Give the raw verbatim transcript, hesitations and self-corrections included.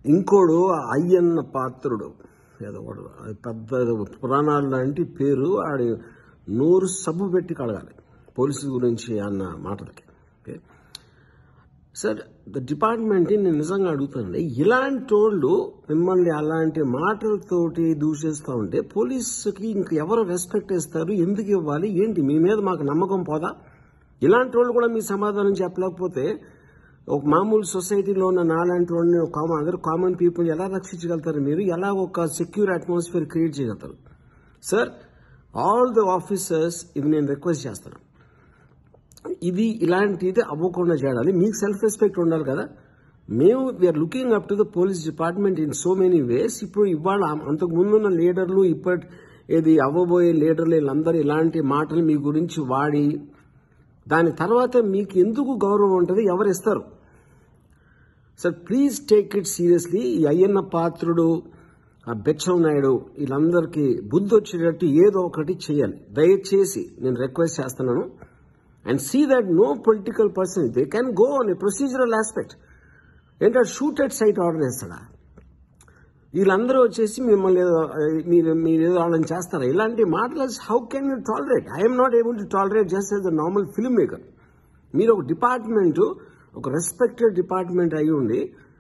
ఇంకోడు అయ్యన్న పాత్రుడు ఏదో వాడు పెద్ద పురాణాలు లాంటి పేరు ఆడి నోరు సబ్బు పెట్టి కడగాలి పోలీసు గురించి అన్న మాటలకి. ఓకే సార్, ద డిపార్ట్మెంట్ని నేను నిజంగా అడుగుతానండి, ఇలాంటి వాళ్ళు మిమ్మల్ని అలాంటి మాటలతోటి దూషిస్తూ ఉంటే పోలీసుకి ఇంక ఎవరు రెస్పెక్ట్ ఇస్తారు? ఎందుకు ఇవ్వాలి? ఏంటి మీ మీద మాకు నమ్మకం పోదా? ఇలాంటి వాళ్ళు కూడా మీ సమాధానం చెప్పలేకపోతే ఒక మామూలు సొసైటీలో ఉన్న నాలాంటి వాళ్ళని ఒక కామన్ అదర్ కామన్ పీపుల్ ఎలా రక్షించగలుగుతారు? మీరు ఎలా ఒక సెక్యూర్ అట్మాస్ఫియర్ క్రియేట్ చేయగలుగుతారు? సార్, ఆల్ ద ఆఫీసర్స్ ఇది నేను రిక్వెస్ట్ చేస్తాను, ఇది ఇలాంటిది అవ్వకుండా చేయాలి. మీకు సెల్ఫ్ రెస్పెక్ట్ ఉండాలి కదా. మేము we're looking up to the police department in so many ways. ఇప్పుడు ఇవాళ అంతకు ముందున్న లీడర్లు ఇప్పటి ఏది అవ్వబోయే లీడర్లు వీళ్ళందరూ ఇలాంటి మాటలు మీ గురించి వాడి దాని తర్వాత మీకు ఎందుకు గౌరవం ఉంటుంది? ఎవరు ఇస్తారు? Sir please take it seriously. ఈ అయ్యన్న పాత్రుడు, ఆ బెచ్చం నాయుడు వీళ్ళందరికీ బుద్ధి వచ్చేటట్టు ఏదో ఒకటి చేయాలి. దయచేసి నేను రిక్వెస్ట్ చేస్తున్నాను. And see that no political person, they can go on a procedural aspect. ఏంటంటే షూట్ అట్ సైట్ ఆర్డర్ చేస్తాడా? వీళ్ళందరూ వచ్చేసి మిమ్మల్ని మీరు మీరు ఏదో వాళ్ళని చేస్తారా? ఇలాంటి మాటలు how can you tolerate? I'm not able to tolerate just as the normal film maker. మీరు ఒక డిపార్ట్మెంట్, ఒక రెస్పెక్టెడ్ డిపార్ట్మెంట్ అయి ఉండి